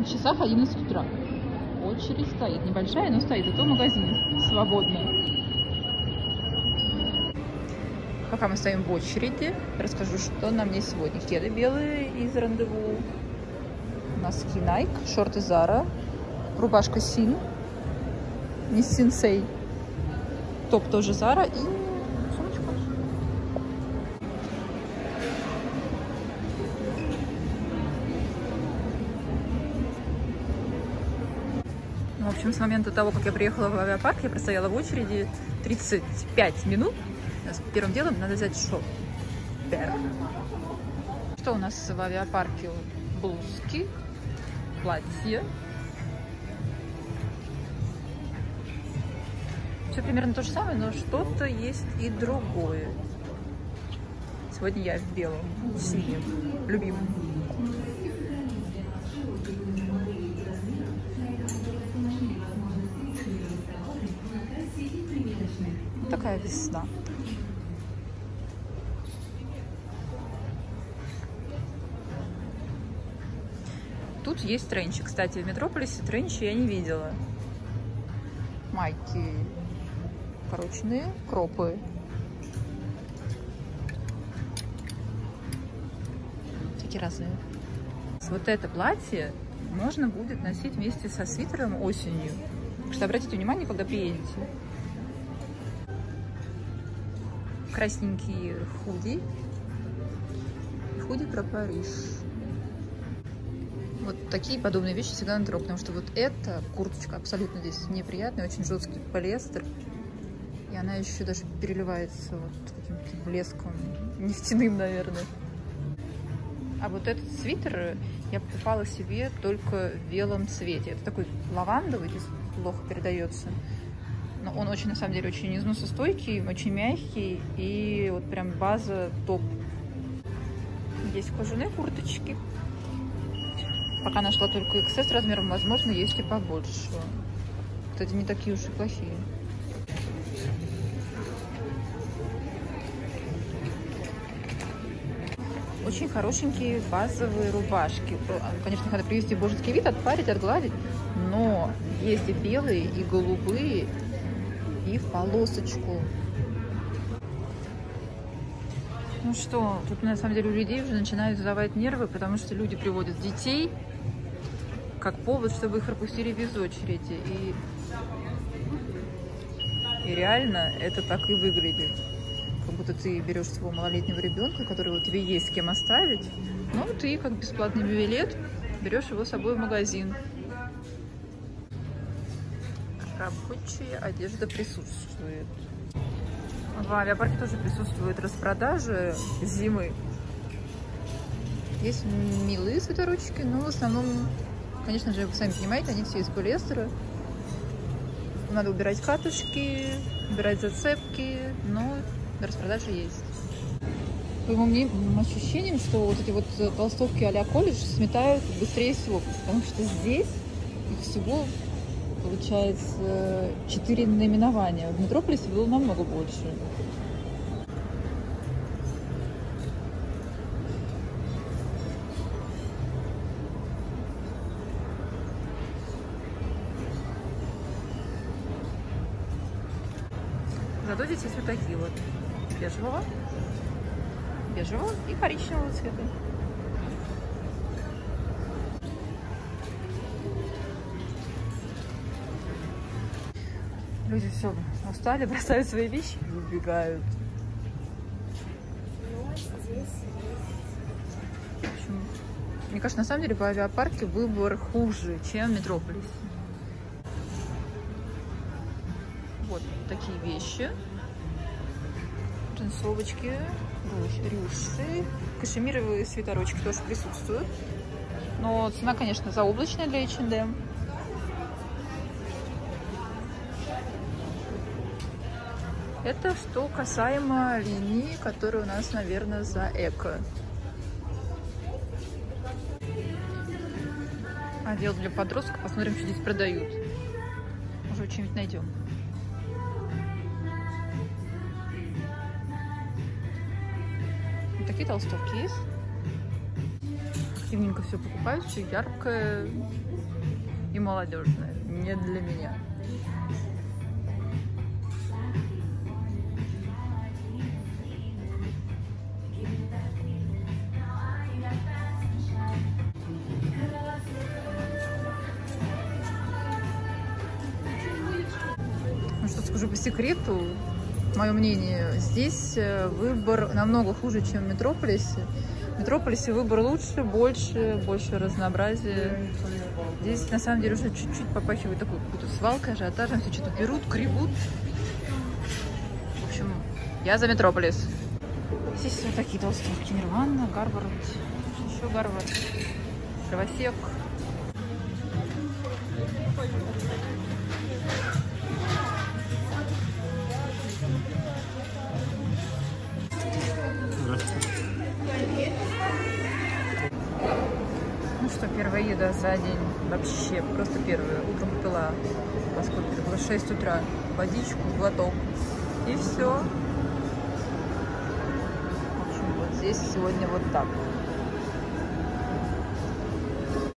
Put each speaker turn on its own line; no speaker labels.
часах 11 утра. Очередь стоит. Небольшая, но стоит. Зато магазин свободный. Пока мы стоим в очереди, расскажу, что на мне сегодня. Кеды белые из Рандеву, носки Nike, шорты Zara, рубашка Sin, не Sensei, топ тоже Zara и сумочка. В общем, с момента того, как я приехала в авиапарк, я простояла в очереди 35 минут. Первым делом надо взять шоппер. Что у нас в авиапарке? Блузки, платья. Все примерно то же самое, но что-то есть и другое. Сегодня я в белом, синем, любимом. Такая весна. Тут есть тренчи. Кстати, в Метрополисе тренчи я не видела. Майки короченные, кропы. Такие разные. Вот это платье можно будет носить вместе со свитером осенью. Так что обратите внимание, когда приедете. Красненькие худи. Худи про Париж. Вот такие подобные вещи всегда на трог, потому что вот эта курточка абсолютно здесь неприятная, очень жесткий полиэстер. И она еще даже переливается вот каким-то блеском нефтяным, наверное. А вот этот свитер я покупала себе только в белом цвете. Это такой лавандовый, здесь плохо передается. Но он очень, на самом деле, очень износостойкий, очень мягкий. И вот прям база топ. Есть кожаные курточки. Пока нашла только XS размером, возможно, есть и побольше. Кстати, не такие уж и плохие. Очень хорошенькие базовые рубашки. Конечно, их надо привести в божеский вид, отпарить, отгладить. Но есть и белые, и голубые, и в полосочку. Ну что, тут на самом деле у людей уже начинают сдавать нервы, потому что люди приводят детей как повод, чтобы их пропустили без очереди. И реально это так и выглядит. Как будто ты берешь своего малолетнего ребенка, которого тебе есть с кем оставить, но ты, как бесплатный билет, берешь его с собой в магазин. Рабочая одежда присутствует. В авиапарке тоже присутствует распродажи зимы. Есть милые свитерочки, но в основном, конечно же, вы сами понимаете, они все из полиэстера. Надо убирать катушки, убирать зацепки, но распродажи есть. По моим ощущениям, что вот эти вот толстовки а-ля колледж сметают быстрее всего, потому что здесь их всего получается 4 наименования. В Метрополисе было намного больше. Зато здесь есть вот такие вот бежевого и коричневого цвета. Люди все устали, бросают свои вещи и убегают. В общем, мне кажется, на самом деле в авиапарке выбор хуже, чем в Метрополисе. Вот такие вещи. Джинсовочки, рюши, кашемировые свитерочки тоже присутствуют. Но цена, конечно, заоблачная для H&M. Это что касаемо линии, которая у нас, наверное, за эко. Отдел для подростков. Посмотрим, что здесь продают. Может, что-нибудь найдем. Такие толстовки есть. активненько все покупают, все яркое и молодежное. Не для меня. Ну что скажу по секрету, мое мнение, здесь выбор намного хуже, чем в Метрополисе. В Метрополисе выбор лучше, больше разнообразия. Здесь на самом деле уже чуть-чуть попахивает такой какой-то свалкой, ажиотажем, все что-то берут, гребут. В общем, я за Метрополис. Здесь вот такие толстовки. Нирвана, Гарвард, еще Гарвард, Кровосек. Ну что, первая еда за день. Вообще, просто первая. Утром попила, поскольку это было 6 утра, водичку, глоток. И все. В общем, вот здесь сегодня вот так.